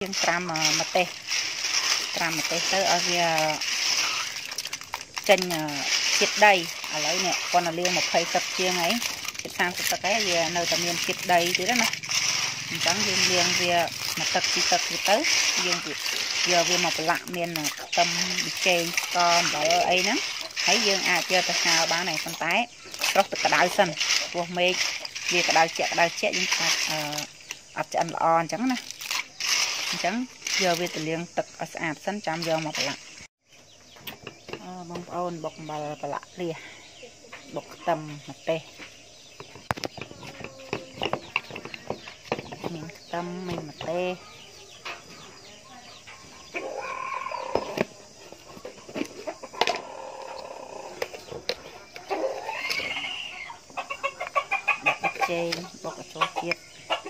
យើងត្រាំម្ទេសទៅឲ្យវាចេញជាតិដីឥឡូវនេះប៉ុន្តែលាង20ទឹកជាងហើយជិត30ទឹកហើយវានៅតែមានជាតិដីទៀតណាអញ្ចឹងយើងលាងវាមួយទឹកពីរទឹកទៅយើងយកវាមកប្រឡាក់មានខ្ទឹមប៊ីចេងស្ករអំបិលអីហ្នឹងហើយយើងអាចយកទៅហាលបានហើយប៉ុន្តែស្រុះទឹកក្តៅសិនព្រោះមេឃវាក្តៅជាក់យើងអាចអត់ឆ្អិនល្អអញ្ចឹងណាអញ្ចឹងយកវាទៅលាងទឹកឲ្យស្អាតសិនចាំយកមកប្រឡាក់បងប្អូនបុកអំបិលប្រឡាក់លៀសបុកខ្ទឹមម្ទេសមានខ្ទឹមមានម្ទេសដាក់ចេងបុកឲ្យចូលជាតិ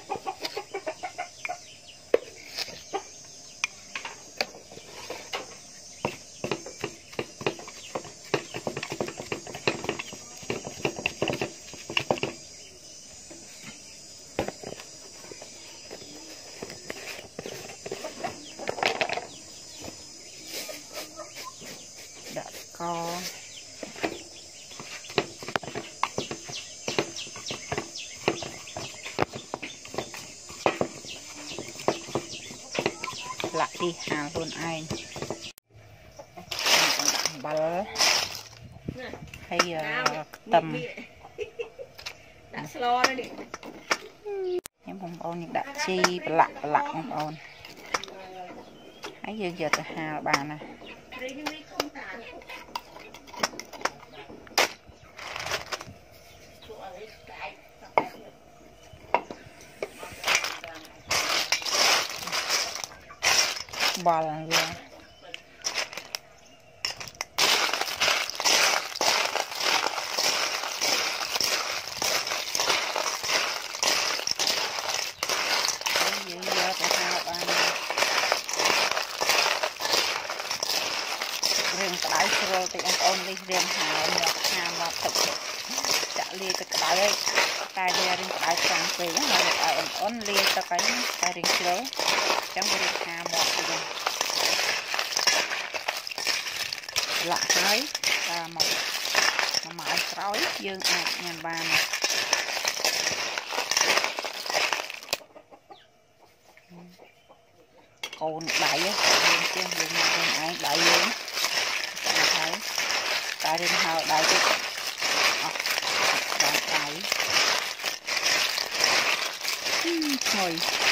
ដាក់ស្ករលាក់ទីហាលខ្លួនឯងដាក់អំបិលហើយខ្ទឹមដាក់ស្លនេះខ្ញុំបងប្អូនយើងដាក់ជីប្រឡាក់បងប្អូនហើយយើងយកទៅហាលបានណាបាល់វាយើងយកទៅហាលបានរឿងក្តៅជ្រុលតិចបងប្អូននេះរៀងហាលមកទឹកចាក់លាយទឹកក្តៅហើយតែវារឿងក្តៅខ្លាំងពេកហើយឲ្យអ៊ុនលាយទឹកហើយតែរឿងជ្រុលចឹងវារៀងហាលមកទៅលាក់ហើយមកម៉ោងក្រោយយើងអាចញ៉ាំបានកូនដៃយើងជាងយើងមកខ្លួនឯងដៃយើងស្អាតហើយតែរៀនហៅដៃទៀតអស់ដល់ដៃឈ្ងុយ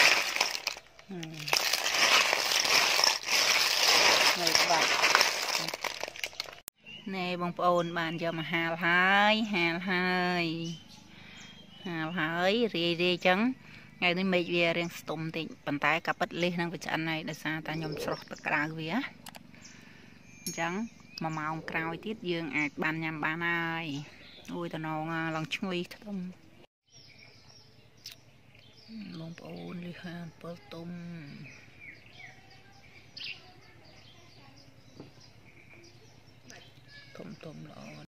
នៅបាត់ណែបងប្អូនបានយកមកហាលហើយរាយចឹងថ្ងៃនេះមេឃវារៀងស្ទុំតិចប៉ុន្តែកាពិតលិះនឹងវាឆ្អិនហើយដោយសារតែខ្ញុំស្រុះទឹកក្តៅវាអញ្ចឹង1ម៉ោងក្រោយទៀតយើងអាចបានញ៉ាំបានហើយអូយតំណងឡើងឈ្ងុយខ្ទឹមបងប្អូនលិះហាល7ទុំទុំល្អ